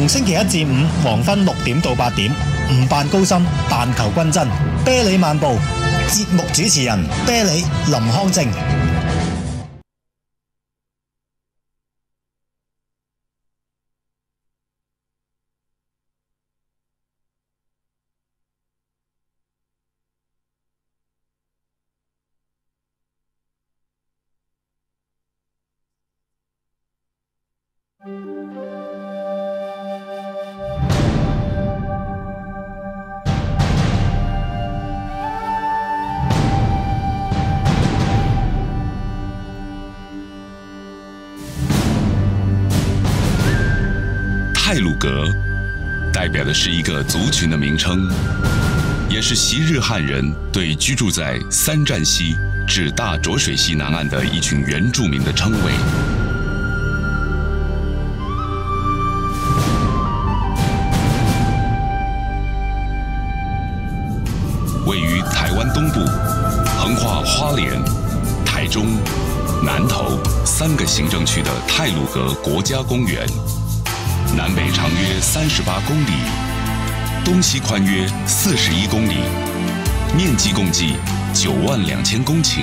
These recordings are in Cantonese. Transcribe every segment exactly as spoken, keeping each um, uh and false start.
逢星期一至五黃昏六點到八點，唔扮高深，但求均真。啤梨漫步，節目主持人啤梨林康正。 太鲁阁代表的是一个族群的名称，也是昔日汉人对居住在三站溪至大浊水溪南岸的一群原住民的称谓。位于台湾东部，横跨花莲、台中、南投三个行政区的太鲁阁国家公园。南北长约三十八公里，东西宽约四十一公里，面积共计九万两千公顷。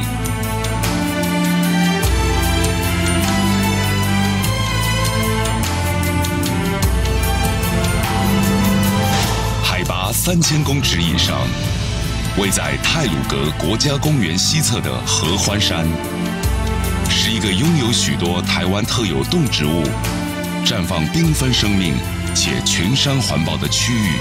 海拔三千公尺以上，位在太鲁阁国家公园西侧的合欢山，是一个拥有许多台湾特有动植物。绽放缤纷生命且群山环抱的区域，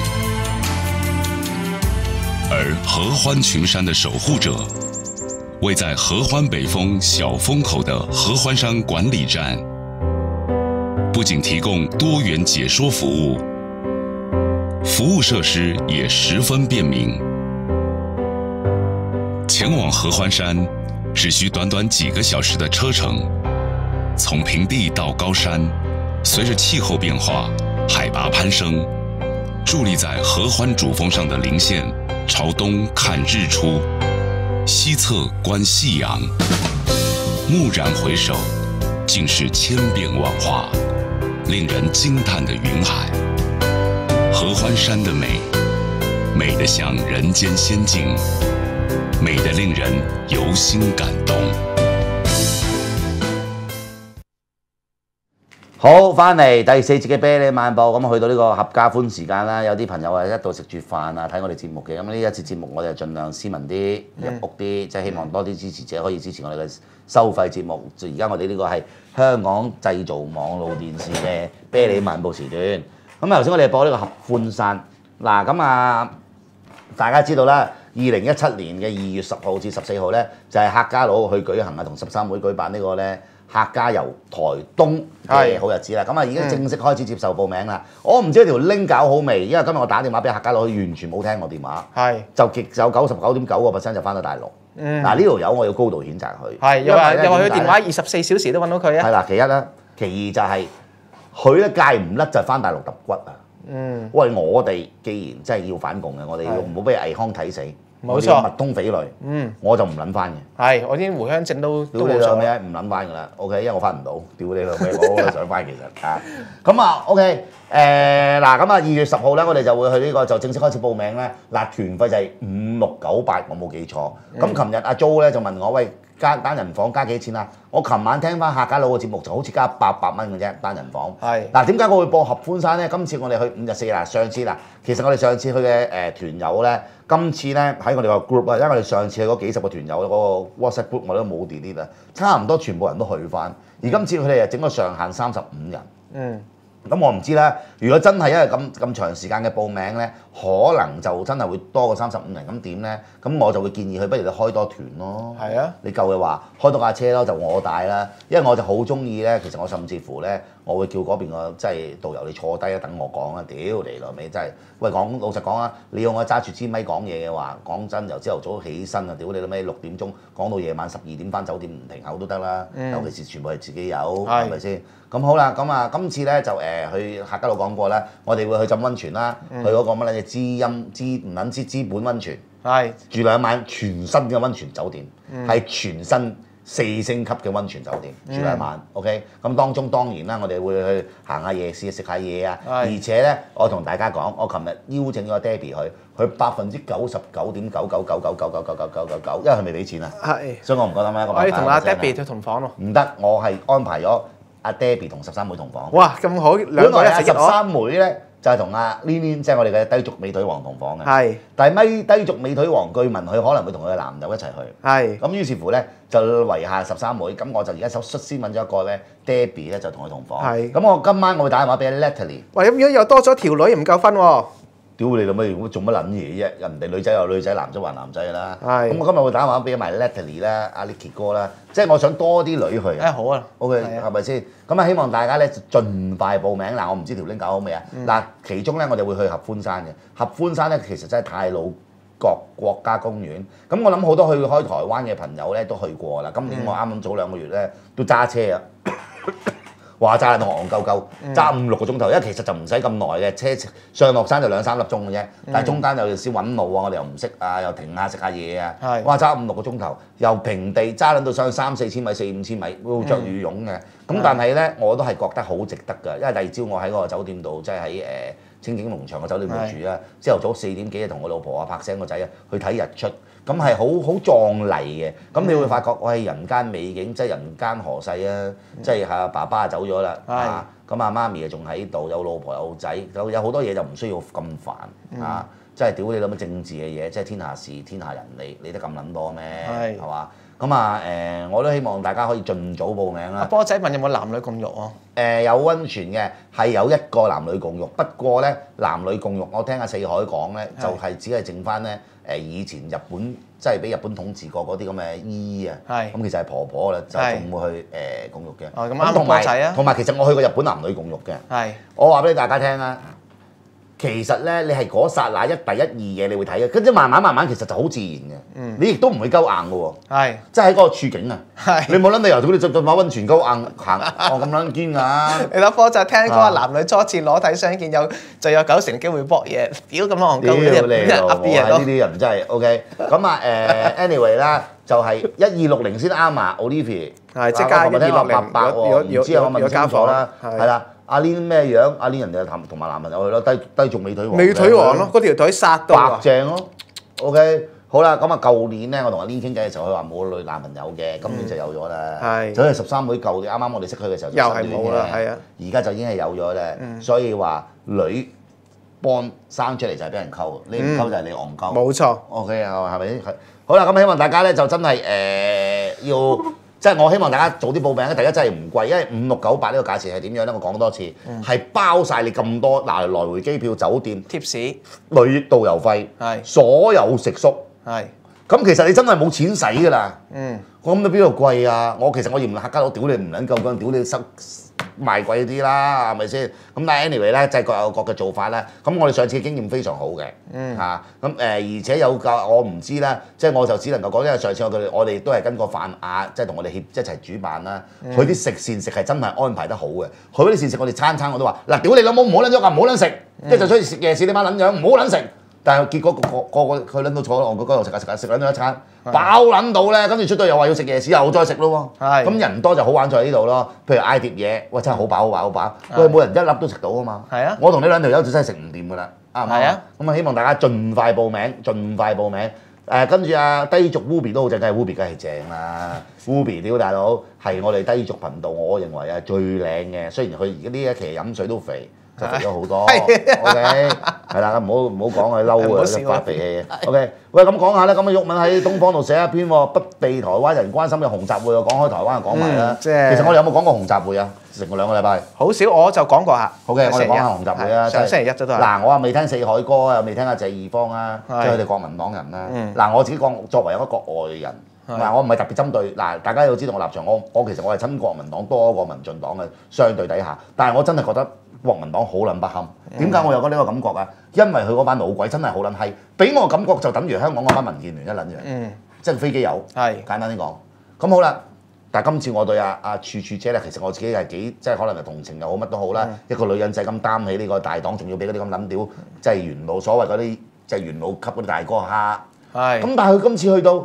而合欢群山的守护者，位在合欢北峰小风口的合欢山管理站，不仅提供多元解说服务，服务设施也十分便民。前往合欢山只需短短几个小时的车程，从平地到高山。随着气候变化、海拔攀升，伫立在合欢主峰上的林线，朝东看日出，西侧观夕阳。蓦然回首，竟是千变万化，令人惊叹的云海。合欢山的美，美得像人间仙境，美得令人由心感動。 好，翻嚟第四節嘅啤梨漫步，咁去到呢個合家歡時間啦。有啲朋友啊一度食住飯啊睇我哋節目嘅，咁呢一節節目我哋就盡量斯文啲、入屋啲，即係希望多啲支持者可以支持我哋嘅收費節目。而家我哋呢個係香港製造網絡電視嘅啤梨漫步時段。咁頭先我哋播呢個合歡山，嗱咁啊大家知道啦，二零一七年嘅二月十號至十四號咧，就係、是、客家佬去舉行啊，同十三會舉辦呢個咧。客家遊台東嘅好日子啦，咁啊已經正式開始接受報名啦。我唔知條 link 搞好未，因為今日我打電話俾客家佬，佢完全冇聽我電話，係就極有九十九點九個 percent 就翻到大陸。嗯，嗱呢條友我要高度譴責佢，係又話又話佢電話二十四小時都揾到佢啊。係啦，其一啦，其二就係佢咧戒唔甩就翻大陸揼骨啊。嗯，喂，我哋既然真係要反共嘅，我哋要唔好俾倪匡睇死。冇錯，密通匪類，嗯，我就唔撚翻嘅。係，我啲回鄉證都都冇錯咩？唔撚翻㗎啦 ，OK， 因為我翻唔到，屌你老味，我都想翻其實啊。咁啊 ，OK， 誒嗱，咁啊二月十號咧，我哋就會去呢個就正式開始報名咧。嗱，團費就係五六九八，我冇記錯。咁琴日阿 Jo 咧就問我，喂，加單人房加幾錢啊？我琴晚聽翻客家佬嘅節目，就好似加八百蚊嘅啫，單人房。係。嗱，點解我會播合歡山咧？今次我哋去五日四夜啦，上次嗱，其實我哋上次去嘅誒團友咧。今次咧喺我哋個 group 啊，因為我哋上次去嗰幾十個團友嗰個 WhatsApp group 我哋都冇 delete 啊，差唔多全部人都去翻。而今次佢哋又整個上限三十五人。嗯。咁我唔知啦，如果真係因為咁咁長時間嘅報名咧，可能就真係會多過三十五人，咁點咧？咁我就會建議佢不如你開多團咯。係啊，你夠嘅話開多架車咯，就我帶啦，因為我就好中意咧。其實我甚至乎咧，我會叫嗰邊個即係導遊你坐低啊，等我講啊。屌你老味真係，喂講老實講啊，你要我揸住支咪講嘢嘅話，講真由朝頭早起身啊，屌你老味六點鐘講到夜晚十二點翻酒店唔停口都得啦。嗯、尤其是全部係自己有，係咪先？咁好啦，咁啊今次咧就誒、呃、去客家佬講過啦，我哋會去浸温泉啦，嗯、去嗰個乜撚嘢知音知唔撚知資本温泉，係住兩晚全新嘅温泉酒店，係、嗯、全新四星級嘅温泉酒店住一晚 ，OK。咁當中當然啦，我哋會去行下夜市食下嘢啊，而且咧，我同大家講，我琴日邀請咗 Debbie 去，佢百分之九十九點九九九九九九九九九九九，因為佢未俾錢啊， 係， 所以我唔夠膽一個。 我要同阿 Debbie 去同房咯。 唔得，我係安排咗阿 Debbie 同十三妹同房。 哇，咁好，兩個一齊十三妹咧。就係同阿 Lin 即係我哋嘅低俗美腿王同房嘅。係。但係咪低俗美腿王據聞佢可能會同佢嘅男友一齊去。係。咁於是乎咧就圍下十三妹，咁我就而家首率先揾咗一個咧 Debbie 咧就同佢同房。係。咁我今晚我會打電話俾 Natalie。喂，咁如果又多咗條女唔夠分喎？屌你老味，做乜撚嘢啫？人哋女仔有女仔，男仔還男仔㗎啦。係。咁我今日會打電話俾埋 Natalie 啦、阿 Nicky 哥啦，即係我想多啲女去。誒好啊。OK，係咪先？咁啊，希望大家咧就盡快報名。嗱，我唔知條 link 搞好未啊？嗱，其中咧我哋會去合歡山嘅。合歡山咧其實真係太魯閣國家公園。咁我諗好多去開台灣嘅朋友咧都去過啦。今年我啱啱早兩個月咧都揸車啊。話揸到戇鳩鳩，揸五六個鐘頭，因為其實就唔使咁耐嘅，車上落山就兩三粒鐘嘅啫。但係中間有時揾路啊，我哋又唔識啊，又停下食下嘢啊。係。哇！揸五六個鐘頭，又平地揸撚到上去三四千米、四五千米，會着羽絨嘅。咁但係咧，我都係覺得好值得㗎，因為第二朝我喺嗰個酒店度，即係喺誒清境農場嘅酒店度住啦。朝頭早四點幾就同我老婆啊拍醒個仔啊去睇日出。咁係好好壯麗嘅，咁你會發覺我係人間美景，即係人間何世啊！即係嚇爸爸走咗啦，啊咁阿媽咪啊仲喺度，有老婆有仔，有有好多嘢就唔需要咁煩啊！即係屌你諗乜政治嘅嘢，即係天下事天下人，你理得咁撚多咩？係係嘛？咁啊誒，我都希望大家可以盡早報名啦。阿波仔問有冇男女共浴啊？誒有温泉嘅，係有一個男女共浴，不過咧男女共浴，我聽阿四海講咧，就係只係剩翻咧。誒以前日本即係俾日本統治過嗰啲咁嘅姨姨啊，咁其實係婆婆啦，就仲會去誒共浴嘅。哦，咁啱同埋同埋其實我去過日本男女共浴嘅。係。我話俾大家聽啊，其實咧你係嗰剎那一第一二嘢你會睇嘅，跟住慢慢慢慢其實就好自然嘅。嗯。你亦都唔會鳩硬嘅喎。係。即係喺嗰個處境啊。係。你冇撚理由同佢哋浸浸下温泉鳩硬行，哦咁撚堅㗎。你睇科就聽講話男女初次裸體相見有就有九成機會搏嘢，屌咁戇鳩嘅人，噏啲嘢咯。呢啲人真係 OK。咁啊誒，anyway 啦，就係一二六零先啱啊 ，Olivia。係即加一二六零。八喎，唔知我問清楚啦。係啦。阿 Lin 咩樣？阿 Lin 人哋同同埋男朋友去咯，低低俗美腿王。美腿王咯，嗰條腿殺到白正咯。OK， 好啦，咁啊，舊年咧，我同阿 Lin 傾偈嘅時候，佢話冇女男朋友嘅，今年就有咗啦。係。所以十三妹舊年啱啱我哋識佢嘅時候就又係冇啦，係啊。而家就已經係有咗咧，所以話女幫生出嚟就係俾人溝，你唔溝就係你戇鳩。冇錯。OK 啊，係咪先？好啦，咁希望大家咧就真係誒要。即係我希望大家早啲報名咧，第一真係唔貴，因為五六九八呢個價錢係點樣咧？我講多次，係、嗯、包晒你咁多嗱來回機票、酒店、貼士、旅導遊費，係所有食宿，係咁其實你真係冇錢使㗎啦。嗯，我諗到邊度貴啊？我其實我嫌客家佬屌你唔撚夠薑，屌你收賣貴啲啦，係咪先？咁但係 anyway 咧，即係各有各嘅做法啦。咁我哋上次嘅經驗非常好嘅，嗯嚇。咁誒、呃、而且有個我唔知啦，即係我就只能夠講，因為上次我哋我哋都係跟個泛亞，即係同我哋協一齊主辦啦。佢啲、嗯、食膳食係真係安排得好嘅。佢嗰啲膳食我哋餐餐我都話嗱，屌你老母唔好撚咗啊，唔好撚食，即係就出去食夜市你媽撚樣唔好撚食。但係結果個個個佢撚到坐喺我嗰度食下食下食撚咗一餐，飽撚到咧，跟住出到又話要食夜市，又再食咯喎。咁人多就好玩在呢度咯。譬如嗌碟嘢，喂真係好飽好飽好飽，喂每人一粒都食到啊嘛。係啊，我同你兩條友就真係食唔掂㗎啦。啱唔啱啊？咁啊希望大家盡快報名，盡快報名。誒跟住啊低俗 Ruby 都好正，梗係 Ruby 梗係正啦。Ruby 屌大佬係我哋低俗頻道，我認為係最靚嘅。雖然佢而家呢一期飲水都肥。就肥咗好多 ，OK， 係啦，唔好唔好講佢嬲啊，發肥氣啊 ，OK， 喂咁講下咧，咁啊毓民喺東方度寫一篇喎，不被台灣人關心嘅紅集會，我講開台灣就講埋啦。即係其實我哋有冇講過紅集會啊？成個兩個禮拜。好少，我就講過下。好嘅，我哋講下紅集會啊。上星期一都都係。嗱，我啊未聽四海哥啊，又未聽阿謝義方啊，即係佢哋國民黨人啦。嗱，我自己講作為一個國外人。嗱，我唔係特別針對嗱，大家要知道我立場，我我其實我係親國民黨多過民進黨嘅相對底下，但係我真係覺得國民黨好撚不堪。點解我有個呢個感覺啊？因為佢嗰班老鬼真係好撚閪，俾我感覺就等於香港嗰班民建聯一撚樣，嗯、即係飛機友。係簡單啲講，咁好啦。但係今次我對阿阿柱柱姐咧，其實我自己係幾即係可能係同情又好乜都好啦。嗯、一個女人仔咁擔起呢個大黨，仲要俾嗰啲咁撚屌，即係元老所謂嗰啲即係元老級嗰啲大哥蝦。係咁，但係佢今次去到。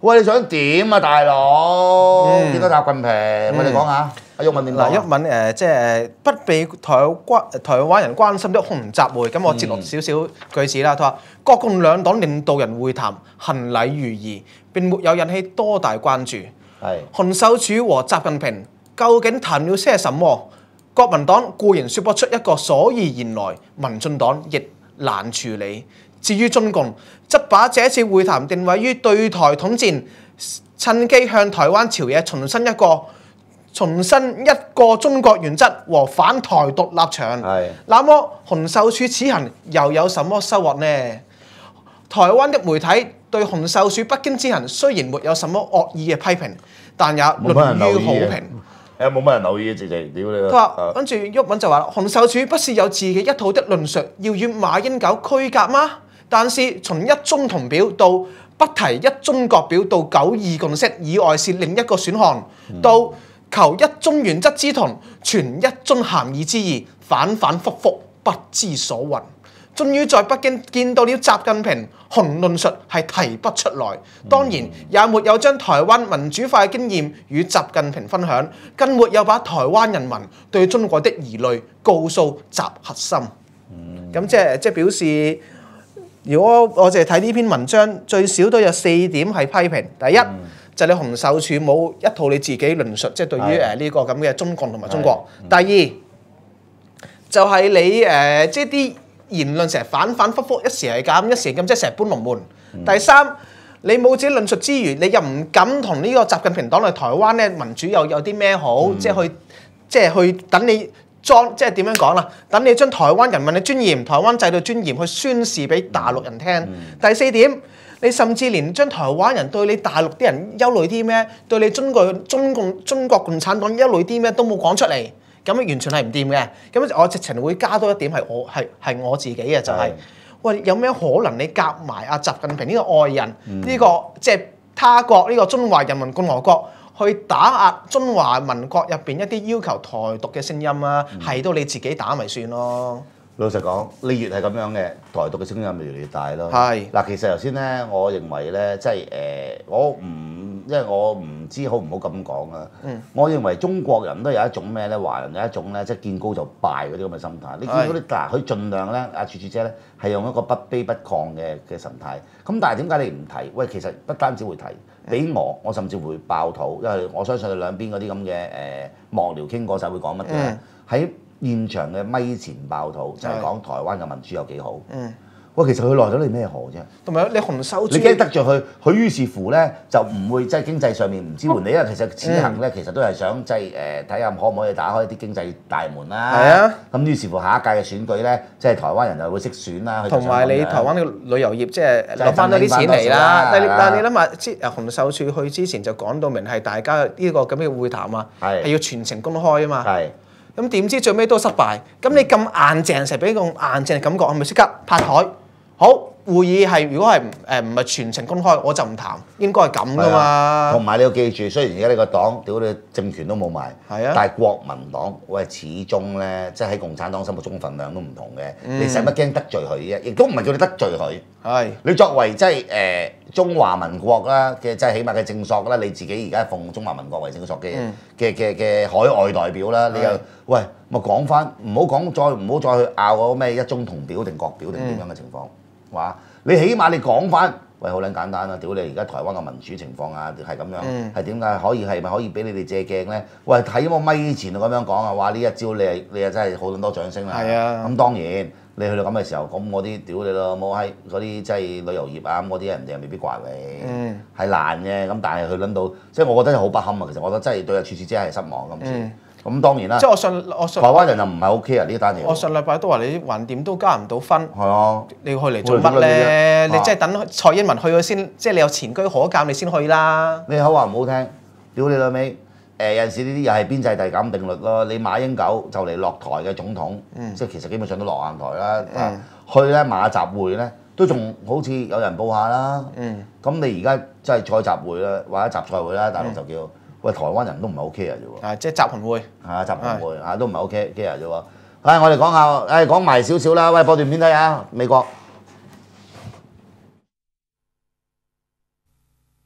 喂，你想點啊，大佬？見到習近平，我哋講下。阿毓民點講？ 嗱，毓民誒即係不被台關台灣人關心的紅習會，咁我截錄少少句子啦。佢話國共兩黨領導人會談行禮如儀，並沒有引起多大關注。 係洪秀柱和習近平究竟談了些什麼？國民黨固然説不出一個所以然來，民進黨亦難處理。至於中共，則把這次會談定位於對台統戰，趁機向台灣朝野重申一個重申一個中國原則和反台獨立場。 係。 那麼洪秀柱此行又有什麼收穫呢？台灣的媒體對洪秀柱北京之行雖然沒有什麼惡意嘅批評，但也論於好評。 誒冇乜人留意嘅，直情屌你！ 佢話跟住毓民就話：洪秀柱不是有自己一套的論述，要與馬英九區隔嗎？但是從一中同表到不提一中各表到九二共識以外是另一個選項，到求一中原則之同，傳一中涵義之意，反反覆覆不知所云。終於在北京見到了習近平，洪論述係提不出來，當然也沒有將台灣民主化嘅經驗與習近平分享，更沒有把台灣人民對中國的疑慮告訴習核心。咁、嗯、即係即係表示。如果我淨係睇呢篇文章，最少都有四點係批評。第一、嗯、就係你洪秀柱冇一套你自己論述，即係對於誒呢個咁嘅中共同埋中國。嗯、第二就係、是、你誒、呃、即係啲言論成日反反覆覆，一時係咁，一時係咁，即係成日搬龍門。嗯、第三你冇自己論述之餘，你又唔敢同呢個習近平黨嚟台灣咧民主又有啲咩好，嗯、即係去即係去等你。裝即係點樣講啦？等你將台灣人民嘅尊嚴、台灣制度尊嚴去宣示俾大陸人聽。嗯、第四點，你甚至連將台灣人對你大陸啲人憂慮啲咩，對你中國中共中國共產黨憂慮啲咩都冇講出嚟，咁完全係唔掂嘅。咁我直情會加多一點係我係係我自己嘅就係、是，喂有咩可能你夾埋阿習近平呢個外人呢、嗯這個即係他國呢、這個中華人民共和國？去打壓中華民國入邊一啲要求台獨嘅聲音啊，係、嗯、到你自己打咪算咯。 老實講，你越係咁樣嘅台獨嘅聲音咪越嚟越大咯。 係嗱， 其實頭先咧，我認為咧，即係誒、呃，我唔，因為我唔知好唔好咁講啊。嗯。我認為中國人都有一種咩咧，華人有一種咧，即係見高就拜嗰啲咁嘅心態。你見到啲嗱，佢盡量咧，阿柱柱姐咧係用一個不卑不亢嘅嘅神態。咁但係點解你唔提？喂，其實不單止會提，俾我，我甚至會爆肚，因為我相信佢兩邊嗰啲咁嘅誒幕僚傾過晒會講乜嘅喺。現場嘅咪前爆肚就係、是、講台灣嘅民主有幾好。嗯。喂，其實佢奈咗你咩何啫？同埋你洪秀柱，你驚得罪佢，佢於是乎咧就唔會即係經濟上面唔支援你，因為其實此行咧其實都係想即係誒睇下可唔可以打開啲經濟大門啦。係啊。咁於是乎下一屆嘅選舉咧，即係台灣人就會識選啦。同埋你台灣嘅旅遊業即係攞翻多啲錢嚟啦。但係但係你諗下，之誒洪秀柱去之前就講到明係大家呢個咁嘅會談啊，係要全程公開啊嘛。係。咁點知最尾都失敗？咁你咁硬淨，成日俾個硬淨嘅感覺，係咪即刻拍台？好，會議係如果係誒唔係全程公開，我就唔談，應該係咁噶嘛。同埋你要記住，雖然而家你個黨屌你政權都冇埋，係啊，但係國民黨喂始終咧，即係喺共產黨心目中份量都唔同嘅。嗯、你使乜驚得罪佢啫？亦都唔係叫你得罪佢。係。你作為即係誒中華民國啦嘅，即係起碼嘅正朔啦，你自己而家奉中華民國為正朔嘅嘅嘅嘅海外代表啦，你又喂咪講翻，唔好講再唔好再去拗嗰咩一中同表定各表定點樣嘅情況。話你起碼你講翻，喂好撚簡單啦！屌你而家台灣嘅民主情況啊，係咁樣，係點解可以係咪可以俾你哋借鏡咧？喂，睇我咪前度咁樣講啊，話呢一招你係你係真係好撚多掌聲啦！係啊，咁當然你去到咁嘅時候，咁我啲屌你咯，冇喺嗰啲即係旅遊業啊咁嗰啲人哋又未必怪你，係、嗯、難嘅。咁但係佢撚到，即係我覺得好不堪啊！其實我覺得真係對阿柱柱姐係失望咁先。咁、嗯、當然啦，即係我上我上台灣人又唔係 OK 啊呢單嘢。我上禮拜都話你橫掂都加唔到分，係啊，你要去嚟做乜咧？你即係等蔡英文去咗先，即係你有前車可鑑，你先去啦。你口話唔好聽，屌你老味！誒有陣時呢啲又係邊際遞減定律咯。你馬英九就嚟落台嘅總統，嗯、即係其實基本上都落硬台啦。嗯、去咧馬習會咧，都仲好似有人報下啦。咁、嗯、你而家即係賽習會啦，或者習賽會啦，大陸就叫。嗯喂，台灣人都唔係 OK 啊啫喎！啊，即係集羣會，係啊，集羣會啊，都唔係 OK 嘅啫喎。唉，我哋講下，誒講埋少少啦。喂，播段片睇下，美國。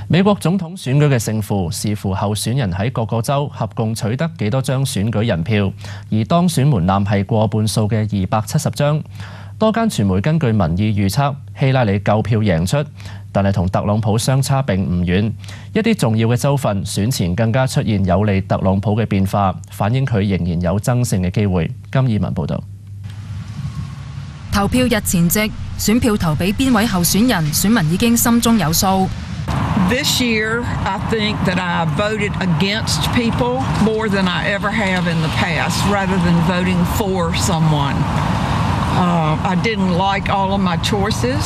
美國總統選舉嘅勝負視乎候選人喺各個州合共取得幾多張選舉人票，而當選門檻係過半數嘅二百七十張。多間傳媒根據民意預測，希拉里夠票贏出，但係同特朗普相差並唔遠。一啲重要嘅州份選前更加出現有利特朗普嘅變化，反映佢仍然有爭勝嘅機會。金以文報導。 投票日前夕，選票投俾邊位候選人，選民已經心中有數。 This year, I think that I voted against people more than I ever have in the past, rather than voting for someone. Uh, I didn't like all of my choices,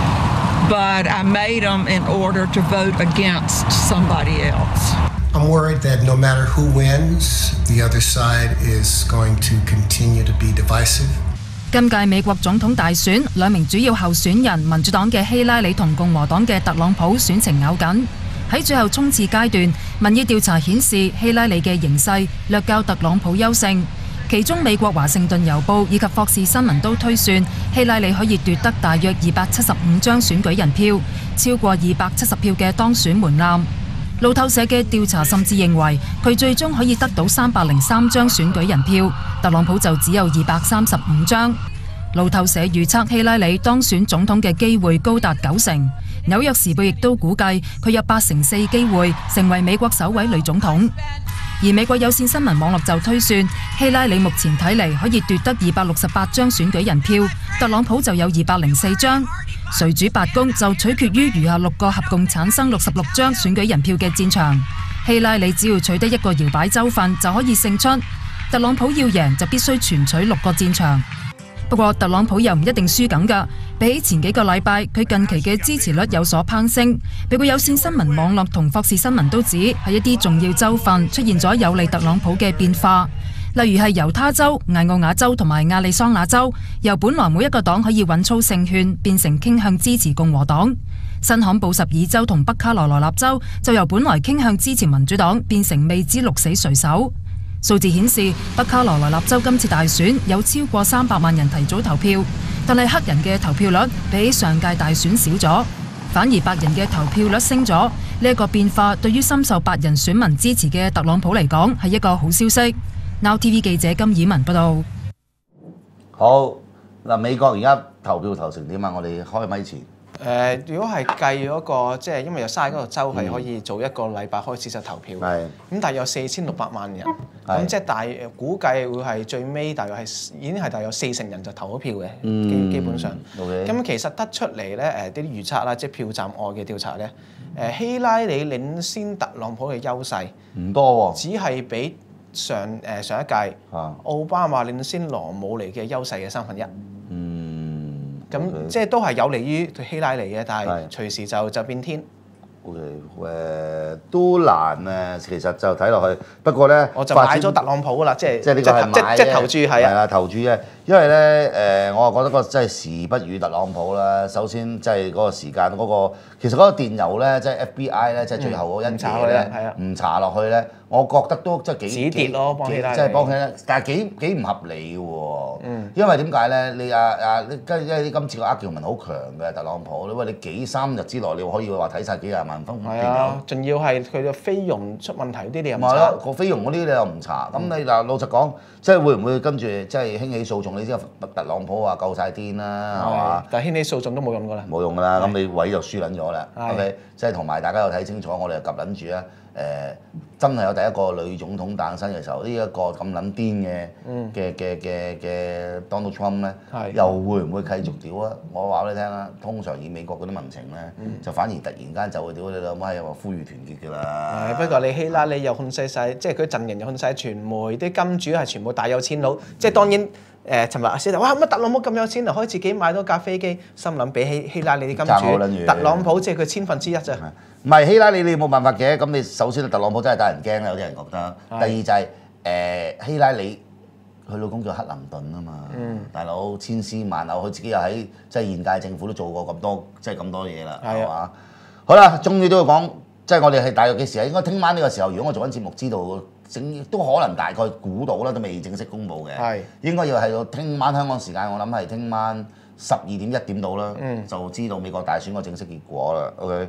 but I made them in order to vote against somebody else. I'm worried that no matter who wins, the other side is going to continue to be divisive. 今屆美國總統大選，兩名主要候選人民主黨嘅希拉里同共和黨嘅特朗普選情咬緊。喺最後衝刺階段，民意調查顯示希拉里嘅形勢略較特朗普優勝。其中美國華盛頓郵報以及霍士新聞都推算希拉里可以奪得大約二百七十五張選舉人票，超過二百七十票嘅當選門檻。路透社嘅調查甚至認為佢最終可以得到三百零三張選舉人票，特朗普就只有二百三十五張。路透社預測希拉里當選總統嘅機會高達九成，紐約時報亦都估計佢有八成四機會成為美國首位女總統。而美國有線新聞網絡就推算希拉里目前睇嚟可以奪得二百六十八張選舉人票，特朗普就有二百零四張。誰主白宮就取決於餘下六個合共產生六十六張選舉人票嘅戰場。希拉里只要取得一個搖擺州份就可以勝出，特朗普要贏就必須全取六個戰場。不過特朗普又唔一定輸緊㗎，比起前幾個禮拜，佢近期嘅支持率有所攀升。美國有線新聞網絡同霍士新聞都指喺一啲重要州份出現咗有利特朗普嘅變化，例如係猶他州、艾奧瓦州同埋亞利桑那州，由本來每一個黨可以穩操勝券，變成傾向支持共和黨。新罕布什爾州同北卡羅來納州就由本來傾向支持民主黨，變成未知鹿死誰手。數字顯示，北卡羅來納州今次大選有超過三百萬人提早投票，但係黑人嘅投票率比起上屆大選少咗，反而白人嘅投票率升咗。呢一個變化對於深受白人選民支持嘅特朗普嚟講係一個好消息。Now T V 記者金以文報道。 好嗱，美國而家投票投成點啊？我哋開咪前。 誒、呃，如果係計嗰個，即係因為有卅嗰個州係可以做一個禮拜開始就投票，咁、嗯、大約有四千六百萬人，咁即係大估計會係最尾大約係已經係大約四成人就投咗票嘅，基、嗯、基本上。咁、okay. 其實得出嚟咧，誒啲預測啦，即係票站外嘅調查咧，誒希拉里領先特朗普嘅優勢唔多喎， 只係比上誒、呃、上一屆、啊、奧巴馬領先羅姆尼嘅優勢嘅三分一。嗯。咁、okay. 即係都係有利於希拉里嘅，但係隨時就就變天。 O.K. 誒、呃、都難啊，其實就睇落去。不過咧， 我就買咗特朗普啦，即係即係呢個係買即即投注係啊。係啊，投注啫。因為咧誒、呃，我覺得個真係時不與特朗普啦。首先即係嗰個時間嗰、嗰個，其實嗰個電郵咧，即係 F B I 咧，即係最後嗰一嘢咧，唔查落去咧，我覺得都即係幾止跌咯，幫希拉里。 即係幫希拉里，但係幾幾唔合理喎。嗯。因為點解咧？你啊啊，跟因為你今次個厄喬文好強嘅特朗普，你話你幾三日之內你可以話睇晒幾廿萬封電郵。 仲要係佢嘅菲傭出問題嗰啲你又唔查？ 唔係咯，個菲傭嗰啲你又唔查。咁、嗯、你嗱老實講，即係會唔會跟住即係興起訴訟？你知特朗普話夠晒癲啦，係嘛？ 但係興起訴訟都冇用㗎啦。 冇用㗎啦，咁你位就輸撚咗啦。OK， 即係同埋大家有睇清楚，我哋就及撚住啊！誒、呃，真係有第一個女總統誕生嘅時候，呢、這、一個咁撚癲嘅嘅嘅嘅嘅 Donald Trump 咧，又會唔會繼續屌啊？我話俾你聽啦，通常以美國嗰啲民情咧、嗯，就反而突然間就會屌你老母係話呼籲團結㗎啦。 不過你希拉里又控制晒，即係佢陣營又控制晒傳媒，啲金主係全部大有錢佬，即係當然誒，尋日阿先生哇乜特朗普咁有錢啊，可以自己買多架飛機，心諗比起希拉里啲金主，特朗普即係佢千分之一啫。 唔係希拉里你冇辦法嘅，咁你首先特朗普真係得人驚啦，有啲人覺得。第二就係、是、誒、呃、希拉里，佢老公叫克林頓啊嘛，嗯、大佬千絲萬縷，佢自己又喺即係現屆政府都做過咁多即係咁多嘢啦，係嘛？好啦，終於都要講，即係我哋係大約幾時啊？應該聽晚呢個時候，如果我做緊節目知道，整都可能大概估到啦，都未正式公佈嘅。係應該要係到聽晚香港時間，我諗係聽晚十二點一點到啦、嗯，就知道美國大選個正式結果啦。OK。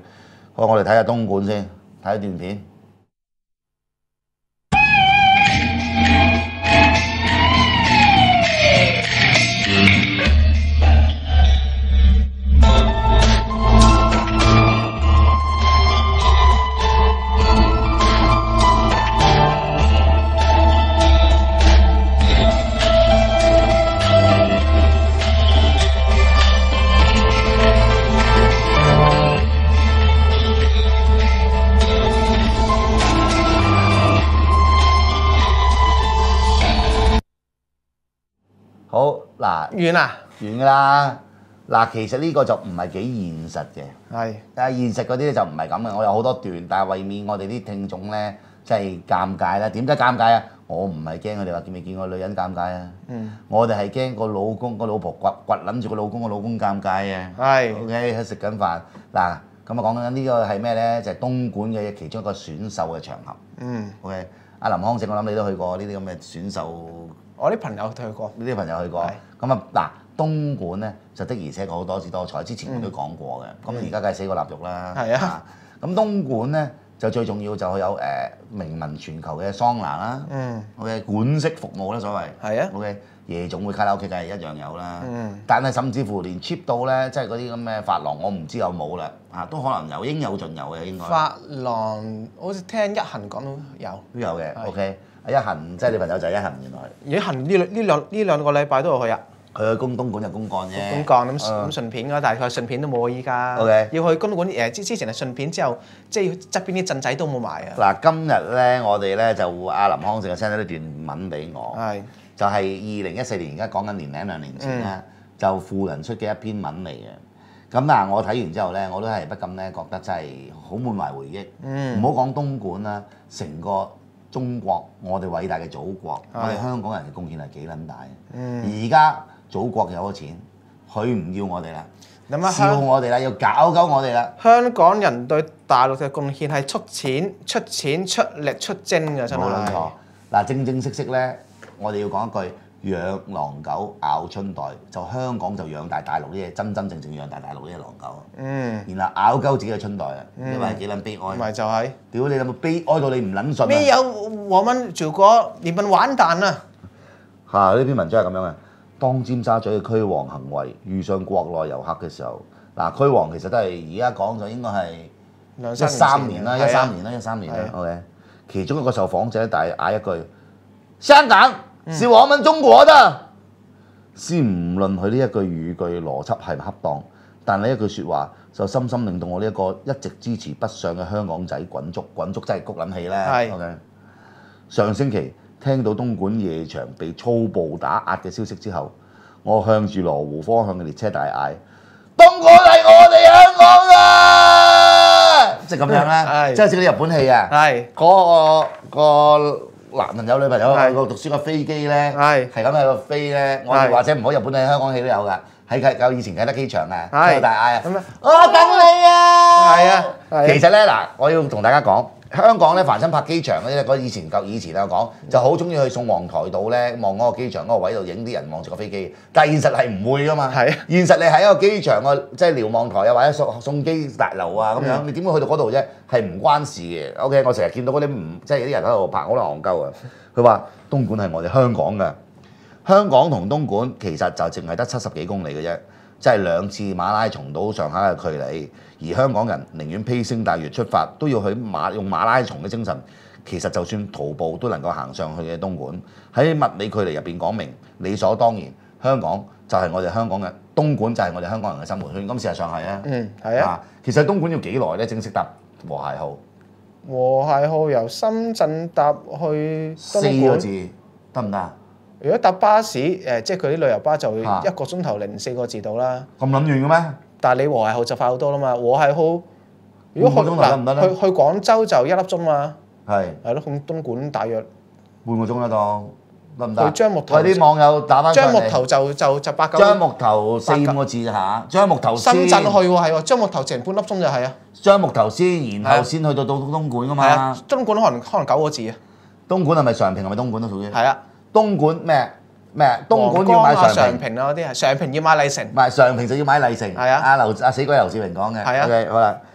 好，我哋睇下東莞先，睇一段片。好嗱， 完啦， 完㗎啦。嗱，其實呢個就唔係幾現實嘅。 係， 但係現實嗰啲咧就唔係咁嘅。我有好多段，但係為免我哋啲聽眾咧，即係尷尬啦。點解尷尬啊？我唔係驚佢哋話見未見過女人尷尬啊。 嗯。 我哋係驚個老公個老婆掘掘撚住個老公個老公尷尬啊。 係。 OK，喺食緊飯嗱，咁啊講緊呢個係咩咧？就係東莞嘅其中一個選秀嘅場合。 嗯。 OK，阿林康正，我諗你都去過呢啲咁嘅選秀。 我啲朋友去過， 呢啲朋友去過，咁啊嗱，東莞咧就的而且確好多姿多彩，之前我都講過嘅，咁而家梗係死過臘肉啦。 係啊， 咁東莞咧就最重要就有誒名聞全球嘅桑拿啦， 嗯 ，OK 管式服務啦所謂， 係啊 ，OK 夜總會卡拉 OK 梗係一樣有啦， 嗯， 但係甚至乎連 cheap 到咧，即係嗰啲咁嘅髮廊，我唔知有冇啦，啊都可能有，應有盡有嘅應該。 髮廊好似聽一行講到有， 都有嘅 ，OK。一行即係你朋友就係一行原來。 一行呢兩呢兩呢兩個禮拜都有去啊。 佢去公東莞就公幹啫。 公幹咁咁順便㗎，但係佢順便都冇依家。 OK。 要去東莞誒之之前係順便之後，即係側邊啲鎮仔都冇埋啊。 嗱，今日咧我哋咧就阿林康正 send 咗呢段文俾我。係。就係二零一四年，而家講緊年零兩年前啦，就富人出嘅一篇文嚟嘅。咁嗱，我睇完之後咧，我都係不禁咧覺得真係好滿懷回憶。嗯。唔好講東莞啦，成個中國，我哋偉大嘅祖國，我哋香港人嘅貢獻係幾撚大。而家、嗯、祖國有咗錢，佢唔要我哋啦，笑我哋啦，要搞搞我哋啦。香港人對大陸嘅貢獻係出錢、出錢、出力、出精嘅，真係。冇撚錯。嗱，正正式式咧，我哋要講一句。養狼狗咬春袋，就香港就養大大陸啲嘢，真真正正養大大陸啲狼狗。嗯。然後咬鳩自己嘅春袋啊！你話係幾撚悲哀？咪就係。屌你有冇悲哀到你唔撚信啊？沒有我們祖國，你們完蛋啦！嚇！呢篇文章係咁樣嘅。當尖沙咀嘅驅蝗行為遇上國內遊客嘅時候，嗱驅蝗其實都係而家講就應該係一三年啦，一三年啦，一三年啦。OK。其中一個受訪者大嗌一句：香港是我們中國的。先唔論佢呢一句語句邏輯係唔恰當，但呢一句説話就深深令到我呢一個一直支持北上嘅香港仔滾足滾足，真係谷撚氣啦。係。OK。上星期聽到東莞夜場被粗暴打壓嘅消息之後，我向住羅湖方向嘅列車大嗌：東莞係我哋香港啊！即係咁樣啦，即係似啲日本戲啊。係。嗰個個。男朋友女朋友去個讀書個飛機咧，係係咁喺度飛咧，我哋或者唔好日本戲，香港戲都有㗎。喺啟有以前啟德機場啊，喺度大嗌啊！我等你啊！係啊，其實咧嗱，我要同大家講，香港咧凡親拍機場嗰啲咧，嗰以前舊以前有講，就好中意去宋皇台度咧，望嗰個機場嗰個位度影啲人望住個飛機。但係現實係唔會㗎嘛。係。現實你喺一個機場個即係瞭望台啊，或者送送機大樓啊咁樣，你點會去到嗰度啫？係唔關事嘅。OK， 我成日見到嗰啲唔即係有啲人喺度拍好多戇鳩啊。佢話東莞係我哋香港㗎。香港同東莞其實就淨係得七十幾公里嘅啫，即係兩次馬拉松到上下嘅距離。而香港人寧願披星戴月出發，都要去馬用馬拉松嘅精神。其實就算徒步都能夠行上去嘅東莞，喺物理距離入邊講明理所當然，香港就係我哋香港人，東莞就係我哋香港人嘅生活圈。咁事實上係啊，嗯，係啊。其實東莞要幾耐咧？正式搭和諧號。和諧號由深圳搭去東莞四個字得唔得啊？如果搭巴士，誒，即係佢啲旅遊巴就一個鐘頭零四個字到啦。咁諗遠嘅咩？但係你和諧號就快好多啦嘛。和諧號如果去嗱去去廣州就一粒鐘嘛。係係咯，去東莞大約半個鐘得到，得唔得？去樟木頭，啲網友打翻樟木頭就就就八九。樟木頭四五個字嚇，樟木頭先。深圳去喎係喎，樟木頭成半粒鐘就係啊。樟木頭先，然後先去到到東莞噶嘛。係啊，東莞可能可能九個字啊。東莞係咪常平係咪東莞都屬於？係啊。東莞咩咩？東莞要買常平啊嗰啲係常平要買麗城。唔係常平就要買麗城。係啊。阿劉阿死鬼劉志榮講嘅。係啊。OK 好啦，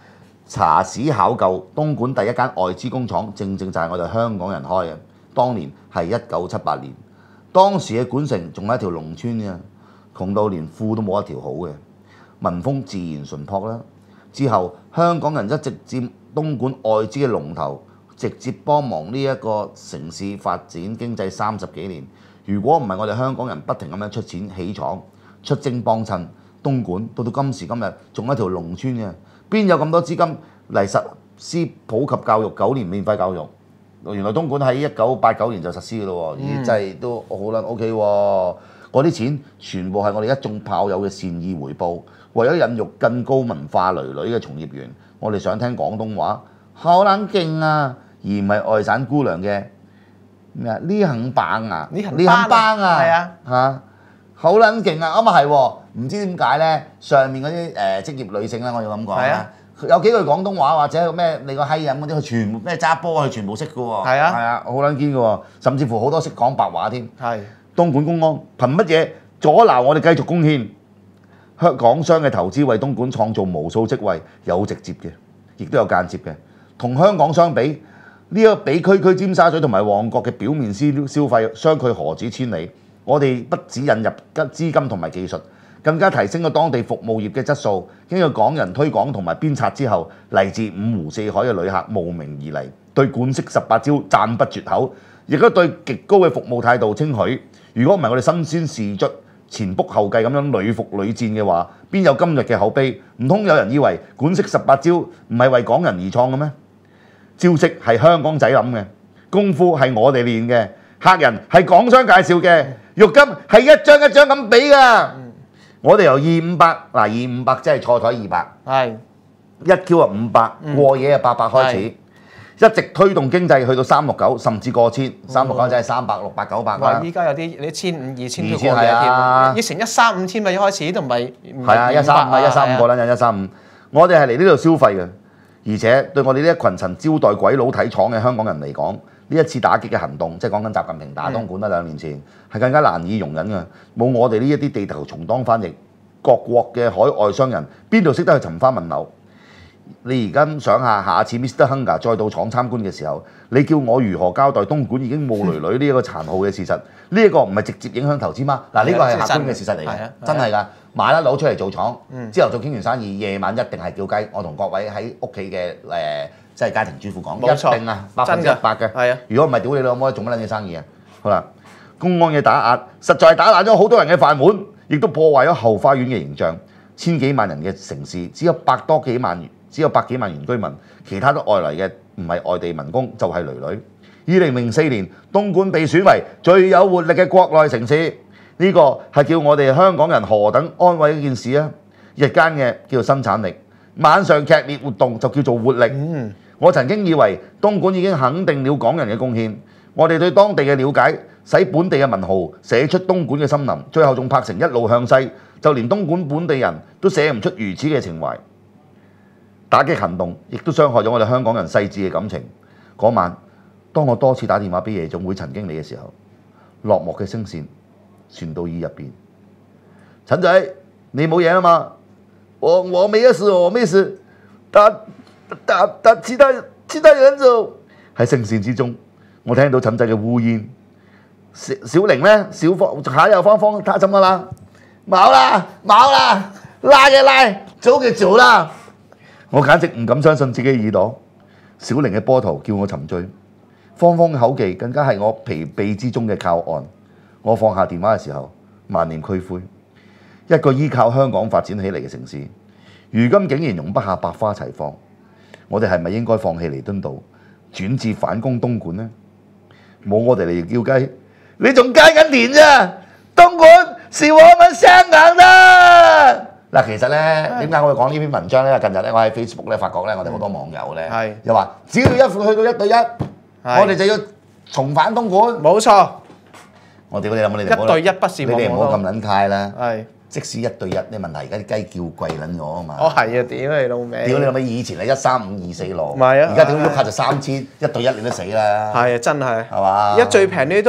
查史考究，東莞第一間外資工廠，正正就係我哋香港人開嘅。當年係一九七八年，當時嘅莞城仲係一條農村嘅，窮到連褲都冇一條好嘅，民風自然淳樸啦。之後香港人一直佔東莞外資嘅龍頭，直接幫忙呢一個城市發展經濟三十幾年。如果唔係我哋香港人不停咁樣出錢起廠、出征幫襯，東莞到到今時今日仲係一條農村嘅，邊有咁多資金嚟實施普及教育九年免費教育？原來東莞喺一九八九年就實施嘅咯喎，咦、嗯、真係都好撚 OK 喎！嗰啲錢全部係我哋一眾炮友嘅善意回報，為咗引育更高文化累累嘅從業員，我哋想聽廣東話，好撚勁啊！而唔係外省姑娘嘅咩啊？呢肯棒啊！呢肯棒啊！係啊嚇，好撚勁啊！咁啊係喎，唔知點解咧？上面嗰啲誒職業女性咧，我要咁講啊，有幾句廣東話或者咩你個閪飲嗰啲，佢全部咩揸波，佢全部識嘅喎。係啊，係啊，好撚堅嘅喎，甚至乎好多識講白話添。係。東莞公安憑乜嘢阻撓我哋繼續貢獻？香港商嘅投資為東莞創造無數職位，有直接嘅，亦都有間接嘅。同香港相比，呢、這個比區區尖沙咀同埋旺角嘅表面消消費相距何止千里。我哋不止引入資金同埋技術，更加提升咗當地服務業嘅質素。經過港人推廣同埋鞭策之後，嚟自五湖四海嘅旅客慕名而嚟，對莞式十八招讚不絕口，亦都對極高嘅服務態度稱許。如果唔係我哋身先士卒、前仆後繼咁樣屢服屢戰嘅話，邊有今日嘅口碑？唔通有人以為莞式十八招唔係為港人而創嘅咩？招式係香港仔諗嘅，功夫係我哋練嘅，客人係港商介紹嘅，肉金係一張一張咁俾㗎。嗯、我哋由二五百嗱二五百即係坐台二百，係一 Q 啊五百，過夜啊八百開始。一直推動經濟去到三六九，甚至過千，三六九即係三百、六百、九百啦。依家有啲你千五、二千都過嘅添，以前一三五千咪一開始都唔係。係啊，一三五啊，一三五個撚人一三五。我哋係嚟呢度消費嘅，而且對我哋呢一群曾招待鬼佬睇廠嘅香港人嚟講，呢一次打擊嘅行動，即係講緊習近平打東莞啦，兩年前係更加難以容忍嘅。冇我哋呢一啲地頭蟲當翻譯，各國嘅海外商人邊度識得去尋花問柳？你而家想下，下次 Mister Hunger 再到廠參觀嘅時候，你叫我如何交代東莞已經冇女女呢一個殘酷嘅事實？呢一個唔係直接影響投資嗎？嗱，呢個係客觀嘅事實嚟嘅，真係㗎。買得佬出嚟做廠，朝頭早傾完生意，夜晚一定係叫雞。我同各位喺屋企嘅誒，即係家庭主婦講，一定啊，百分之一百嘅。係啊，如果唔係屌你老母，做乜撚嘢生意啊？好啦，公安嘅打壓，實在係打爛咗好多人嘅飯碗，亦都破壞咗後花園嘅形象。千幾萬人嘅城市，只有百多幾萬元。只有百幾萬原居民，其他都外來嘅，唔係外地民工就係、是、女女。二零零四年，東莞被選為最有活力嘅國內城市，呢、這個係叫我哋香港人何等安慰一件事啊！日間嘅叫做生產力，晚上劇烈活動就叫做活力。嗯、我曾經以為東莞已經肯定了港人嘅貢獻，我哋對當地嘅了解，使本地嘅文豪寫出東莞嘅森林，最後仲拍成一路向西，就連東莞本地人都寫唔出如此嘅情懷。打擊行動亦都傷害咗我哋香港人細緻嘅感情。嗰晚，當我多次打電話俾夜總會陳經理嘅時候，落寞嘅聲線傳到耳入邊。陳仔，你冇嘢啦嘛？我我沒事，我沒事。打打打其他其他人就喺聲線之中，我聽到陳仔嘅烏煙。小小玲呢？小芳還有芳芳，他怎麼啦？冇啦冇啦，拉嘅拉，走嘅走啦。我簡直唔敢相信自己耳朵，小玲嘅波濤叫我沉醉，芳芳嘅口技更加係我疲憊之中嘅靠岸。我放下電話嘅時候，萬念俱灰。一個依靠香港發展起嚟嘅城市，如今竟然容不下百花齊放。我哋係咪應該放棄彌敦道，轉至反攻東莞呢？冇我哋嚟叫雞，你仲耕緊田啫！東莞是我們香港的。嗱，其實咧，點解我會講呢篇文章咧？近日咧，我喺 Facebook 咧發覺咧，我哋好多網友咧，又話只要一去到一對一，我哋就要重返東莞。冇錯。我屌你諗，你哋一對一不是，你哋唔好咁撚態啦。係。即使一對一，啲問題而家啲雞叫貴撚咗啊嘛。哦，係啊，屌你老味！屌你老味！以前係一三五二四六，唔係啊，而家屌喐下就三千，一對一你都死啦。係啊，真係。係嘛？一最平你都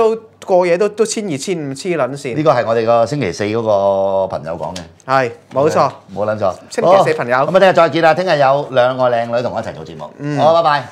過夜都都千二千五黐撚線。 呢個係我哋個星期四嗰個朋友講嘅。 係冇錯， 冇撚錯。 星期四朋友。 咁啊，聽日再見啦！聽日有兩個靚女同我一齊做節目。嗯，好，拜拜。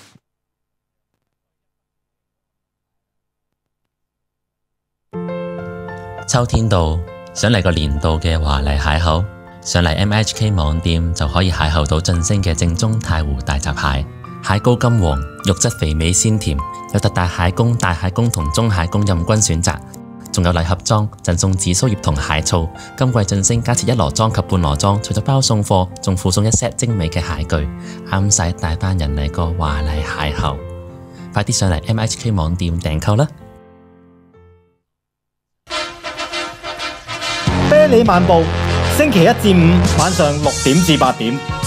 秋天到，想嚟個年度嘅華麗邂逅，上嚟 M H K 網店就可以邂逅到晉升嘅正宗太湖大閘蟹，蟹膏金黃，肉質肥美鮮甜，有特大蟹公、大蟹公同中蟹公任君選擇，仲有禮盒裝贈送紫蘇葉同蟹醋。今季晉升加設一籮裝及半籮裝，除咗包送貨，仲附送一 set 精美嘅蟹具，啱晒大班人嚟個華麗邂逅。快啲上嚟 M H K 網店訂購啦！ 啤梨漫步，星期一至五晚上六點至八點。